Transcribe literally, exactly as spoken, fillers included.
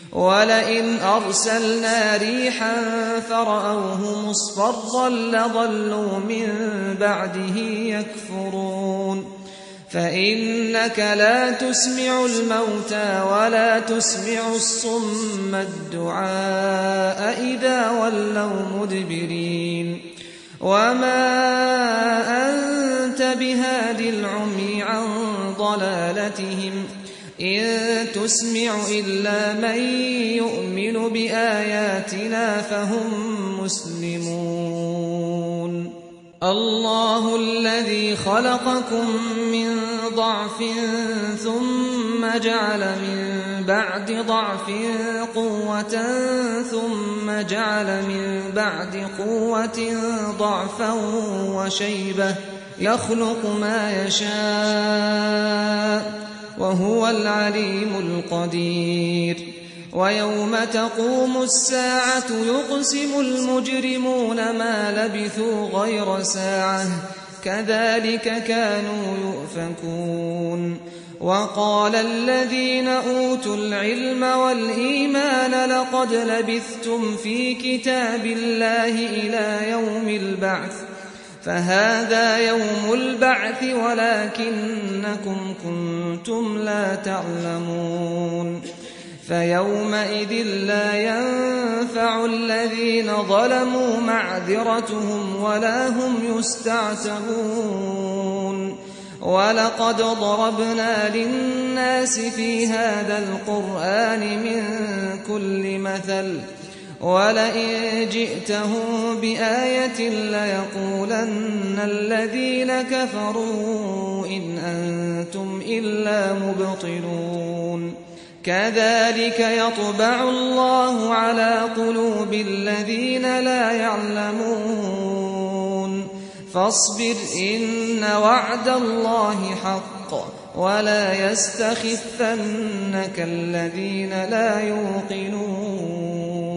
ولئن أرسلنا ريحا فرأوه مصفرا لظلوا من بعده يكفرون فإنك لا تسمع الموتى ولا تسمع الصم الدعاء إذا ولوا مدبرين وما أنت بهاد العمي عن ضلالتهم إن تسمع إلا من يؤمن بآياتنا فهم مسلمون الله الذي خلقكم من ضعف ثم جعل من بعد ضعف قوة ثم جعل من بعد قوة ضعفا وشيبة يخلق ما يشاء وهو العليم القدير ويوم تقوم الساعة يقسم المجرمون ما لبثوا غير ساعة كذلك كانوا يؤفكون وقال الذين أوتوا العلم والإيمان لقد لبثتم في كتاب الله إلى يوم البعث فهذا يوم البعث ولكنكم كنتم لا تعلمون فيومئذ لا ينفع الذين ظلموا معذرتهم ولا هم يستعتبون ولقد ضربنا للناس في هذا القرآن من كل مثل ولئن جئتهم بآية ليقولن الذين كفروا إن أنتم إلا مبطلون كذلك يطبع الله على قلوب الذين لا يعلمون فاصبر إن وعد الله حق ولا يستخفنك الذين لا يوقنون